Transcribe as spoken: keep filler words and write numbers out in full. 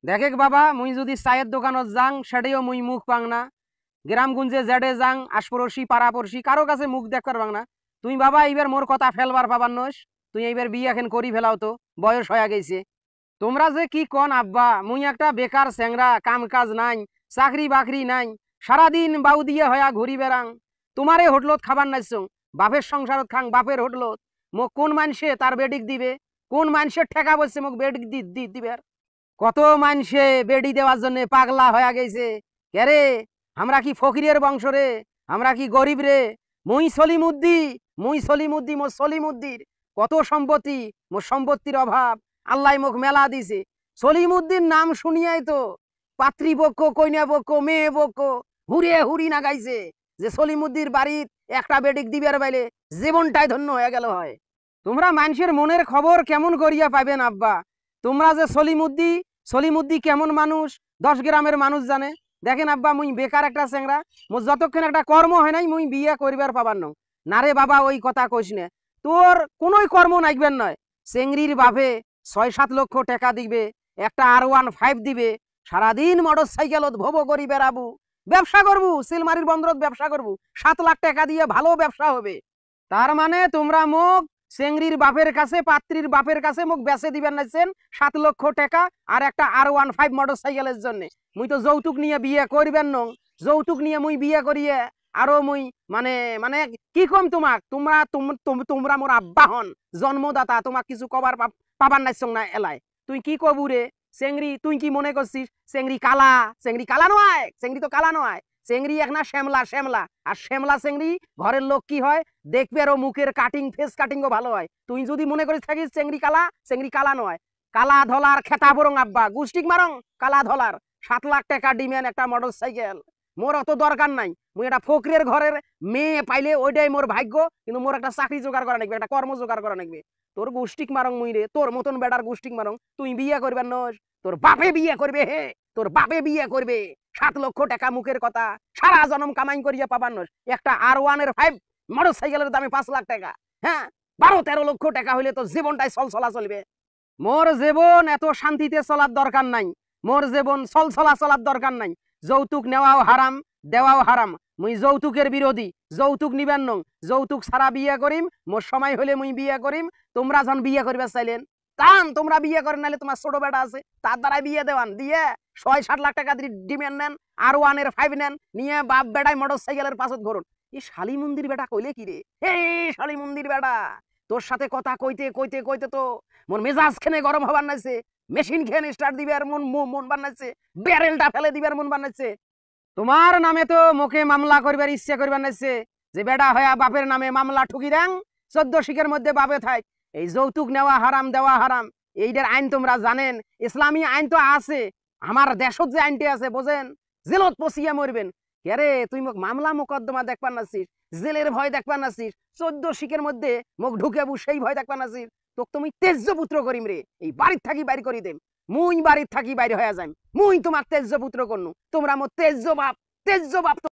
देखे बाबा मुई যদি চায়ের দোকানত যাং সেটাও মুই মুখ পাং না, গ্রামগঞ্জে জেডে যাং আশপড়শি পাড়াপড়শি কারো কাছে মুখ দেখবার পাং না। তুই বাবা এইবার মোর কথা ফেলবার পাবার নস, তুই এইবার বিয়ে এখন করি ফেলাও তো, বয়স হয়ে গেছে। তোমরা যে কি কন আব্বা, মুই একটা বেকার স্যাংরা, কাম কাজ নাই, চাকরি বাকরি নাই, সারাদিন বাউ দিয়ে হয়া ঘুরি বেড়াং। তোমারে হোটেলত খাবার নাইছং, বাপের সংসারত খাং বাপের হোটেলত। মোক কোন মানুষে তার বেডিক দিবে, কোন মানুষের ঠেকা বসছে মোক বেডিক দি দিবে। কত মানুষে বেডি দেওয়ার জন্য পাগলা হয়ে গেছে। কে রে, আমরা কি ফকিরের বংশ রে, আমরা কি গরিব রে? মুই সলিমুদ্দি, মুই সলিমুদ্দি, মোর সলিমুদ্দির কত সম্পত্তি, মোর সম্পত্তির অভাব আল্লাহ মোক মেলা দিছে। সলিমুদ্দির নাম শুনিয়াই তো পাত্রীপক্ষ কইনা পক্ষ মেয়ে পক্ষ হুড়ে হুড়ি না গাইছে যে সলিমুদ্দির বাড়িত একটা বেডিক দিবার বাইলে জীবনটাই ধন্য হয়ে গেল হয়। তোমরা মানুষের মনের খবর কেমন করিয়া পাইবেন আব্বা? তোমরা যে সলিমুদ্দি, সলিমুদ্দি কেমন মানুষ দশ গ্রামের মানুষ জানে। দেখেন আব্বা, মুই বেকার একটা স্যাংরা, মোর যতক্ষণ একটা কর্ম হয় নাই মুই বিয়ে করিবার পাবার ন। না রে বাবা, ওই কথা কইস না, তোর কোনোই কর্ম নাইবেন নয়। চেংড়ির বাপে ছয় সাত লক্ষ টাকা দিবে, একটা আর ওয়ান ফাইভ দিবে, সারাদিন মোটর সাইকেলত ভোবো করি বেড়াবো, ব্যবসা করবো, সিলমারির বন্দরত ব্যবসা করবো, সাত লাখ টাকা দিয়ে ভালো ব্যবসা হবে। তার মানে তোমরা মোক চেংড়ির বাপের কাছে, পাত্রীর বাপের কাছে মোক বেচে দিবেন নাইছেন সাত লক্ষ টাকা আর একটা আর ওয়ান ফাইভ মোটর সাইকেলের জন্য। মুই তো যৌতুক নিয়ে বিয়ে করবেন ন, যৌতুক নিয়ে মুই বিয়ে করিয়ে আরো মুই মানে মানে কি কম তোমাক, তোমরা তোমরা মোর আব্বা হন, জন্মদাতা, তোমাক কিছু কবার পাবার নাইছং না এলাই। তুই কি কবু রে চেংড়ি, তুই কি মনে করছিস চেংড়ি কালা? চেংড়ি কালা নয়, চেংড়ি তো কালা নয়, চেংড়ি এক না শ্যামলা, শ্যামলা। আর শ্যামলা চেংড়ি ঘরের লোক কি হয় দেখবে, আরো মুখের কাটিং, ফেস কাটিংও ভালো হয়। তুই যদি মনে করিস থাকিস চেংড়ি কালা, চেংড়ি কালা নয়, কালা ধলার খেতা বরং আব্বা, গুষ্টিক মারং কালা ধলার। সাত লাখ টাকা ডিমেন একটা মোটর সাইকেল, মোর অত দরকার নাই। মুই একটা ফকরের ঘরের মেয়ে পাইলে ওইটাই মোর ভাগ্য, কিন্তু মোর একটা চাকরি জোগাড় করা লাগবে, একটা কর্ম জোগাড় করা লাগবে। তোর গুষ্টিক মারং মুই রে, তোর মতন বেটার গুষ্টিক মারং। তুই বিয়ে করবেন নস, তোর বাপে বিয়ে করবে, হে তোর বাপে বিয়ে করবে। সাত লক্ষ টাকা মুখের কথা, সারা জনম কামাই করিয়া পাবার নস। একটা আর ওয়ানের ফাইভ মোটর সাইকেলের দামে পাঁচ লাখ টাকা, হ্যাঁ বারো তেরো লক্ষ টাকা হইলে তো জীবনটাই চল চলা চলবে। মোর জীবন এত শান্তিতে চলার দরকার নাই, মোর জীবন চল চলা চলার দরকার নাই। যৌতুক নেওয়াও হারাম, দেওয়াও হারাম। মুই যৌতুকের বিরোধী, যৌতুক নিবেন নং, যৌতুক ছাড়া বিয়ে করিম। মোর সময় হলে মুই বিয়ে করিম। তোমরা যখন বিয়ে করবে চাইলেন তান তোমরা বিয়ে করেন, নাহলে তোমার ছোট বেটা আছে তার দ্বারা বিয়ে দেওয়ান, দিয়ে ছয় সাত লাখ টাকা ডিমেন্ড নেন, আর ওয়ানের ফাইভ নেন, নিয়ে বাপ বেটায় মোটর সাইকেলের পাশত ঘুরুন। এই শালি মন্দির বেটা কইলে কি রে, এই শালি মন্দির বেটা, তোর সাথে কথা কইতে কইতে কইতে তো মোর মেজাজ খেনে গরম হবার নাইছে, মেশিন খেয়ে স্টার্ট দিবে আর মন মন বানাইছে, ব্যারেলটা ফেলে দিবে আর মন বানাইছে। তোমার নামে তো মুখে মামলা করবার ইচ্ছা করবার নাইছে, যে বেটা হয়া বাপের নামে মামলা ঠুকি দেন, চোদ্দ শিখের মধ্যে বাপে থাক। এই যৌতুক নেওয়া হারাম, দেওয়া হারাম, এইটার আইন তোমরা জানেন। ইসলামী আইন তো আছে, আমার দেশত যে আইনটি আছে বোঝেন, জেলত পচিয়া মরবেন। কে তুই মোক মামলা মোকদ্দমা দেখবার নাছিস, জেলের ভয় দেখবার নাছিস, চোদ্দ শিখের মধ্যে মোক ঢুকেবু সেই ভয় দেখবার নাছিস। তোক তুমি তেজ্য পুত্র করিম রে, এই বাড়ির থাকি বাইর করি দেম, মুই বাড়ির থাকি বাইরে হয়ে যাই, মুই তোমার তেজ্য পুত্র করনু। তোমরা মোর তেজ্য বাপ, তেজ্য বাপ।